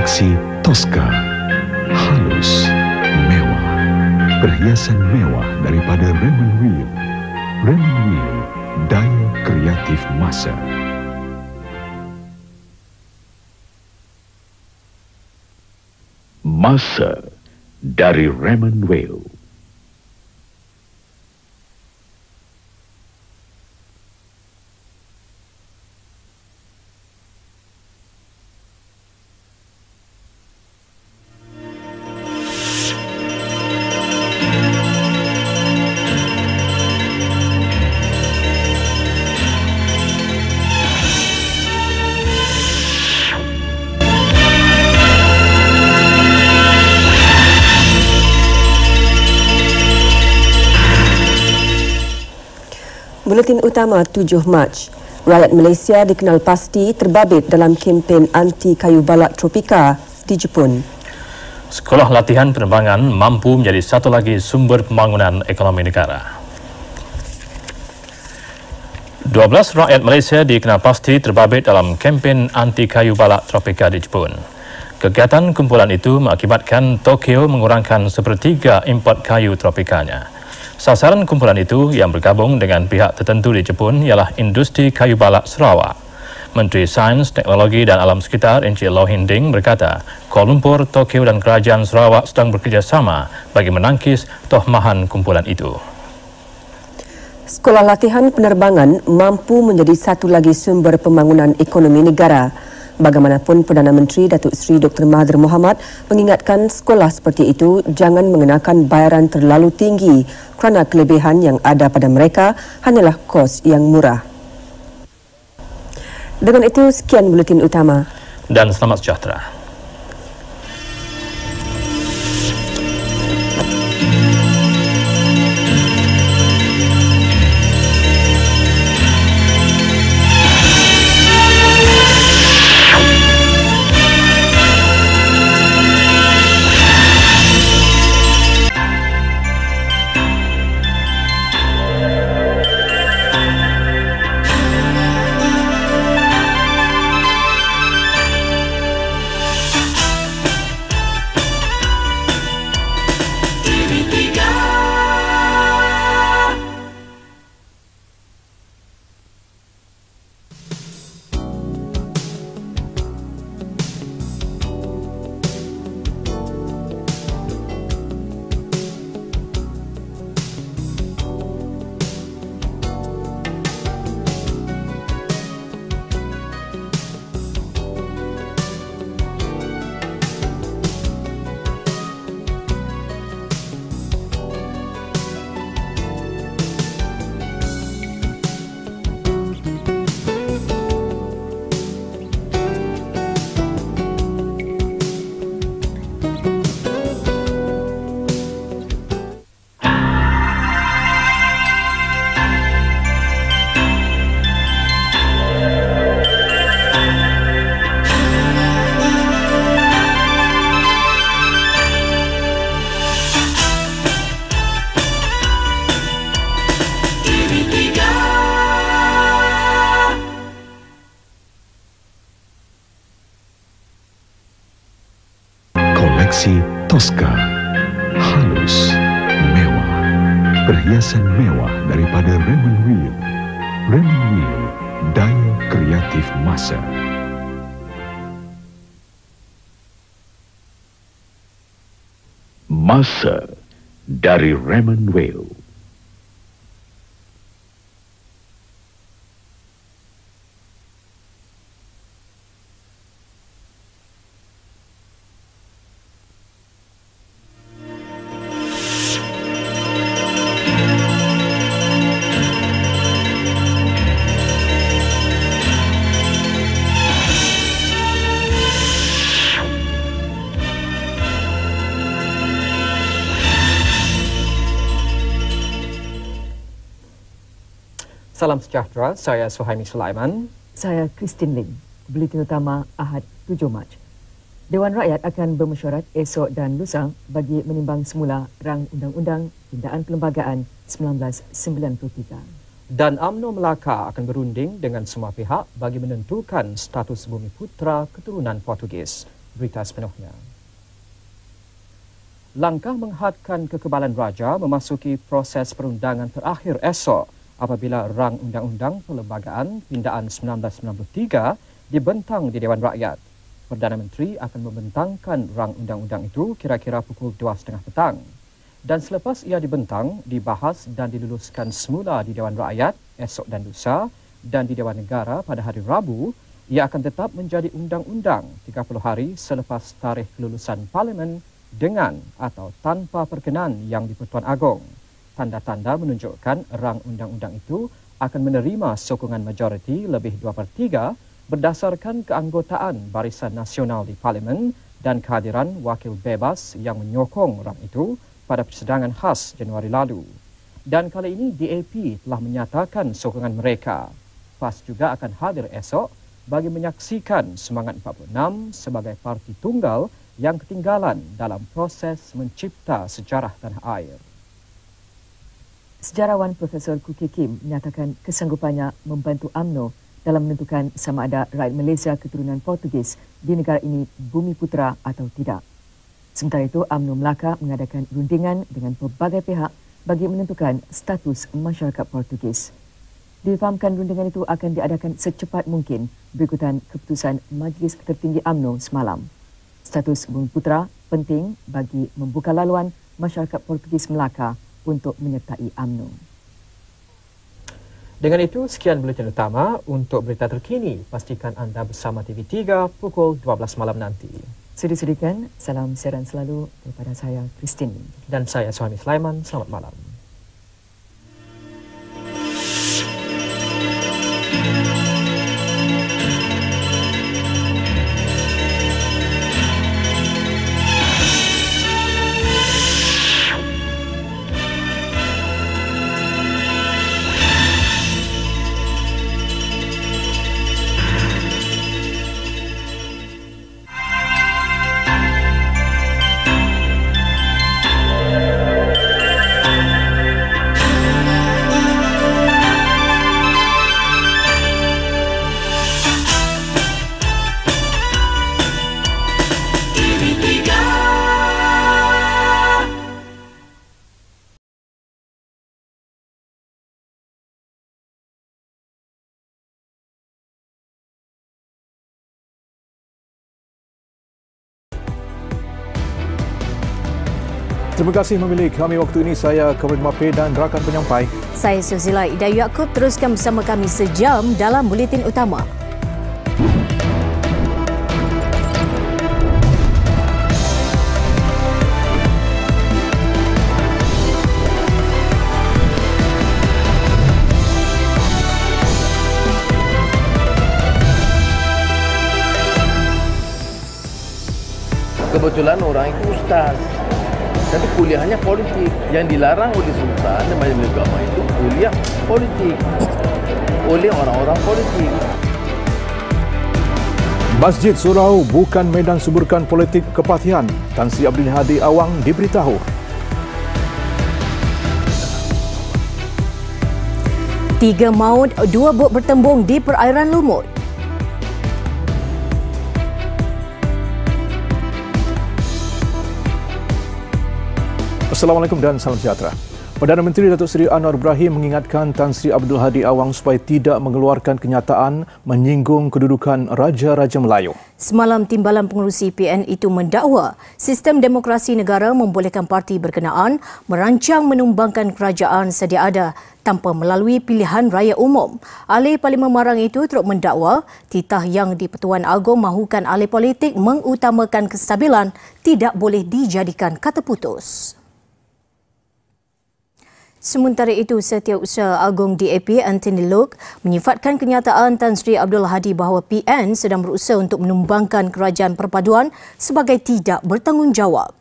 Koleksi Tosca. Halus, mewah. Perhiasan mewah daripada Raymond Weil. Raymond Weil, daya kreatif masa. Masa dari Raymond Weil. Buletin utama 7 Mac. Rakyat Malaysia dikenal pasti terbabit dalam kempen anti kayu balak tropika di Jepun. Sekolah latihan penerbangan mampu menjadi satu lagi sumber pembangunan ekonomi negara. 12 rakyat Malaysia dikenal pasti terbabit dalam kempen anti kayu balak tropika di Jepun. Kegiatan kumpulan itu mengakibatkan Tokyo mengurangkan sepertiga import kayu tropikanya. Sasaran kumpulan itu yang bergabung dengan pihak tertentu di Jepun ialah industri kayu balak Sarawak. Menteri Sains, Teknologi dan Alam Sekitar Encik Loh Hin Ding berkata, Kuala Lumpur, Tokyo dan Kerajaan Sarawak sedang bekerjasama bagi menangkis tohmahan kumpulan itu. Sekolah latihan penerbangan mampu menjadi satu lagi sumber pembangunan ekonomi negara. Bagaimanapun, Perdana Menteri Datuk Seri Dr. Mahathir Mohamad mengingatkan sekolah seperti itu jangan mengenakan bayaran terlalu tinggi kerana kelebihan yang ada pada mereka hanyalah kos yang murah. Dengan itu, sekian buletin utama. Dan selamat sejahtera. Koleksi Tosca. Halus, mewah. Perhiasan mewah daripada Raymond Weil. Raymond Weil, daya kreatif masa. Masa dari Raymond Weil. Salam sejahtera, saya Suhaimi Sulaiman. Saya Christine Lim. Buletin utama Ahad 7 Mac. Dewan Rakyat akan bermesyuarat esok dan lusa bagi menimbang semula rang Undang-Undang Pindaan Perlembagaan 1993. Dan UMNO Melaka akan berunding dengan semua pihak bagi menentukan status bumi putra keturunan Portugis. berita sepenuhnya. Langkah menghadkan kekebalan raja memasuki proses perundangan terakhir esok apabila rang Undang-Undang Perlembagaan Pindaan 1993 dibentang di Dewan Rakyat. Perdana Menteri akan membentangkan rang undang-undang itu kira-kira pukul 2.30 petang. Dan selepas ia dibentang, dibahas dan diluluskan semula di Dewan Rakyat esok dan lusa dan di Dewan Negara pada hari Rabu, ia akan tetap menjadi undang-undang 30 hari selepas tarikh kelulusan Parlimen dengan atau tanpa perkenan yang di-Pertuan Agong. Tanda-tanda menunjukkan rang undang-undang itu akan menerima sokongan majoriti lebih 2/3 berdasarkan keanggotaan Barisan Nasional di Parlimen dan kehadiran wakil bebas yang menyokong rang itu pada persidangan khas Januari lalu. Dan kali ini DAP telah menyatakan sokongan mereka. PAS juga akan hadir esok bagi menyaksikan Semangat 46 sebagai parti tunggal yang ketinggalan dalam proses mencipta sejarah tanah air. Sejarawan Profesor Kuki Kim menyatakan kesanggupannya membantu UMNO dalam menentukan sama ada rakyat Malaysia keturunan Portugis di negara ini bumi putera atau tidak. Sementara itu, UMNO Melaka mengadakan rundingan dengan pelbagai pihak bagi menentukan status masyarakat Portugis. Difahamkan rundingan itu akan diadakan secepat mungkin berikutan keputusan Majlis Tertinggi UMNO semalam. Status bumi putera penting bagi membuka laluan masyarakat Portugis Melaka untuk menyertai UMNO. Dengan itu, sekian buletin utama. Untuk berita terkini, pastikan anda bersama TV3 pukul 12 malam nanti. Sudi-sudikan, salam siaran selalu daripada saya, Christine. Dan saya, Suhaimi Sulaiman. Selamat malam. Terima kasih memilih kami waktu ini. Saya Kawan Mape dan rakan penyampai. Saya Suzila Ida Yaakob. Teruskan bersama kami sejam dalam buletin utama. Kebetulan orang itu ustaz. Tapi kuliahnya politik. Yang dilarang oleh Sultan dan Majlis Agama itu kuliah politik oleh orang-orang politik. Masjid Surau bukan medan suburkan politik kepatihan. Tan Sri Abdul Hadi Awang diberitahu. Tiga maut, 2 bot bertembung di perairan Lumut. Assalamualaikum dan salam sejahtera. Perdana Menteri Datuk Seri Anwar Ibrahim mengingatkan Tan Sri Abdul Hadi Awang supaya tidak mengeluarkan kenyataan menyinggung kedudukan Raja-Raja Melayu. Semalam, Timbalan Pengerusi PN itu mendakwa sistem demokrasi negara membolehkan parti berkenaan merancang menumbangkan kerajaan sedia ada tanpa melalui pilihan raya umum. Ahli Parlimen Marang itu turut mendakwa titah yang di-Pertuan Agong mahukan ahli politik mengutamakan kestabilan tidak boleh dijadikan kata putus. Sementara itu, Setiausaha Agong DAP Anthony Loke menyifatkan kenyataan Tan Sri Abdul Hadi bahawa PN sedang berusaha untuk menumbangkan kerajaan perpaduan sebagai tidak bertanggungjawab.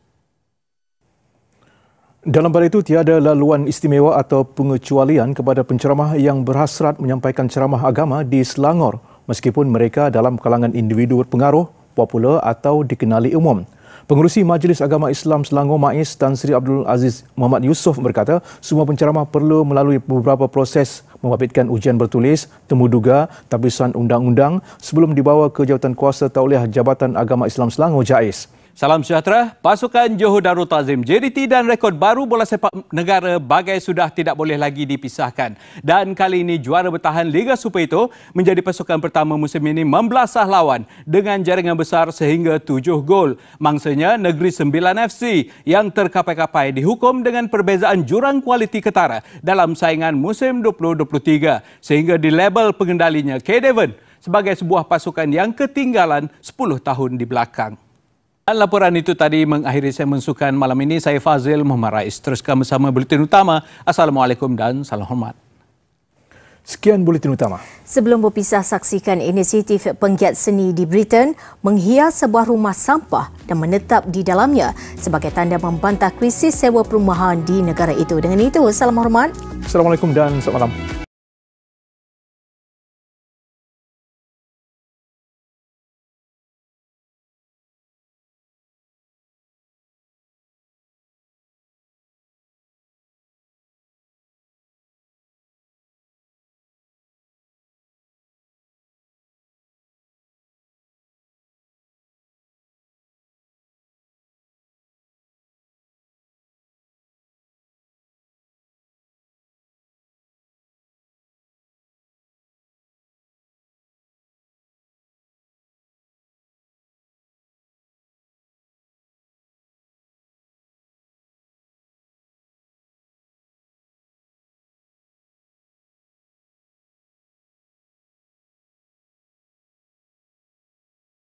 Dalam pada itu, tiada laluan istimewa atau pengecualian kepada penceramah yang berhasrat menyampaikan ceramah agama di Selangor meskipun mereka dalam kalangan individu berpengaruh, popular atau dikenali umum. Pengerusi Majlis Agama Islam Selangor MAIS Tan Sri Abdul Aziz Muhammad Yusof berkata semua penceramah perlu melalui beberapa proses membabitkan ujian bertulis, temu duga, tapisan undang-undang sebelum dibawa ke Jawatankuasa Tauliah Jabatan Agama Islam Selangor JAIS. Salam sejahtera, pasukan Johor Darul Ta'zim JDT dan rekod baru bola sepak negara bagai sudah tidak boleh lagi dipisahkan. Dan kali ini juara bertahan Liga Super itu menjadi pasukan pertama musim ini membelasah lawan dengan jaringan besar sehingga 7 gol. Mangsanya Negeri Sembilan FC yang terkapai-kapai dihukum dengan perbezaan jurang kualiti ketara dalam saingan musim 2023 sehingga dilabel pengendalinya K. Devon sebagai sebuah pasukan yang ketinggalan 10 tahun di belakang. Dan laporan itu tadi mengakhiri saya mensukan malam ini. Saya Fazil Muhammad Rais. Teruskan bersama Buletin Utama. Assalamualaikum dan salam hormat. Sekian Buletin Utama. Sebelum berpisah, saksikan inisiatif penggiat seni di Britain menghias sebuah rumah sampah dan menetap di dalamnya sebagai tanda membantah krisis sewa perumahan di negara itu. Dengan itu, salam hormat. Assalamualaikum dan selamat malam.